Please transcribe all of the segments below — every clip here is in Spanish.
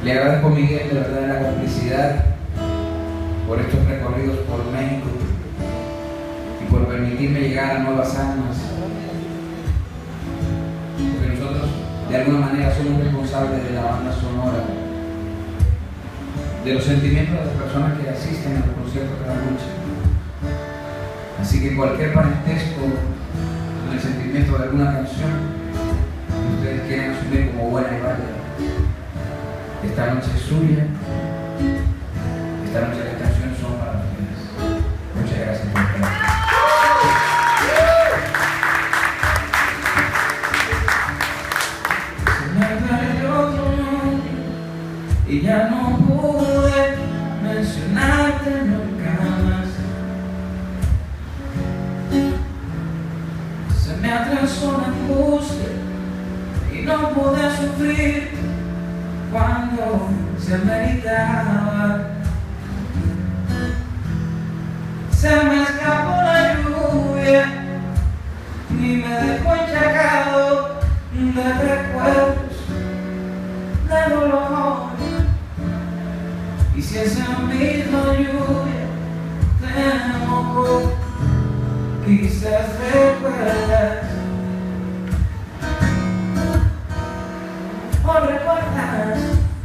Le agradezco a Miguel de verdad la complicidad por estos recorridos por México y por permitirme llegar a nuevas almas, porque nosotros de alguna manera somos responsables de la banda sonora, de los sentimientos de las personas que asisten a los conciertos de la noche. Así que cualquier parentesco en el sentimiento de alguna canción que ustedes quieran asumir como buena y válida, esta noche es suya, esta noche las canciones son para ustedes. Muchas gracias por estar. Se me perdió tu nombre y ya no pude mencionarte nunca más. Se me atrasó la angustia y no pude sufrir cuando se meritaba. Se me escapó la lluvia y me dejó enchacado de recuerdos, de dolor. Y si esa misma lluvia te mojó, quizás recuerdas o recuerdas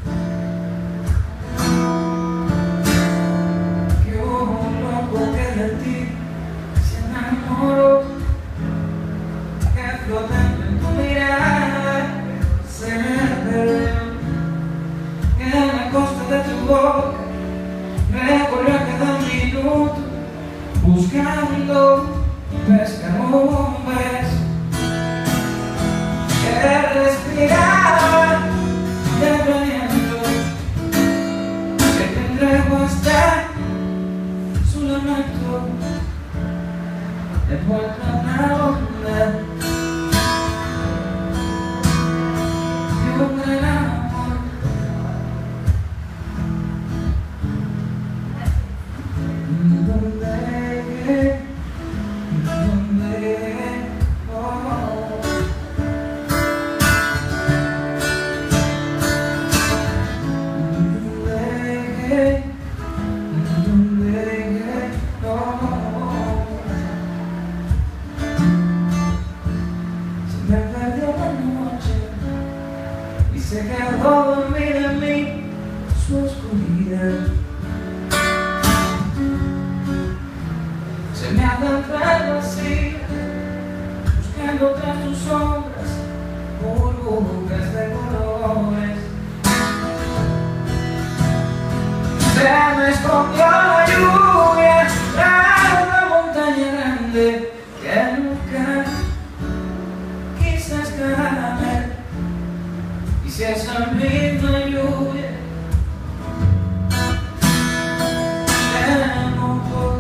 que un loco que de ti se enamoró, que flotando en tu mirada se perdió, que en la costa de tu boca recorrió cada minuto buscando pescar un beso que respiraba de tu aliento, que te entregó hasta su lamento, envuelto en la onda de un gran amor. Me perdió la noche y se quedó dormida en mí su oscuridad. Se me adentró el vacío buscando tras tus sombras burbujas de colores. Se me escondió la lluvia tras una montaña grande que nunca quise escalar. Y si esa misma lluvia me mojó,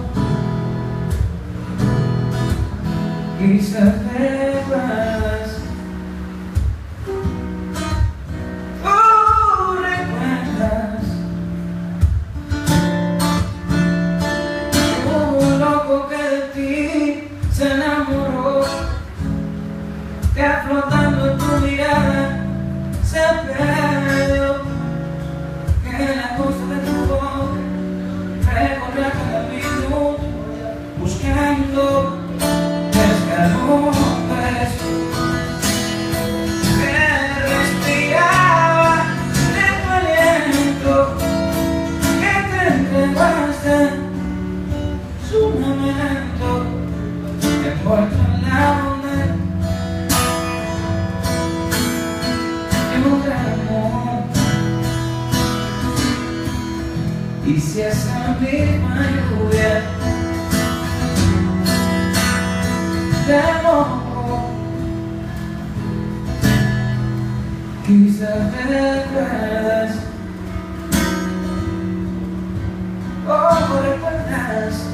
quizás recuerdas o recuerdas un loco que de ti se enamoró, que flotando en tu mirada se perdió, que en la costa de tu boca recorrió cada minuto buscando pescar un beso que respiraba de tu aliento, que te entregó hasta su lamento, envuelto en la onda de un gran amor. Y si esa misma lluvia te mojó, quizás recuerdas o recuerdas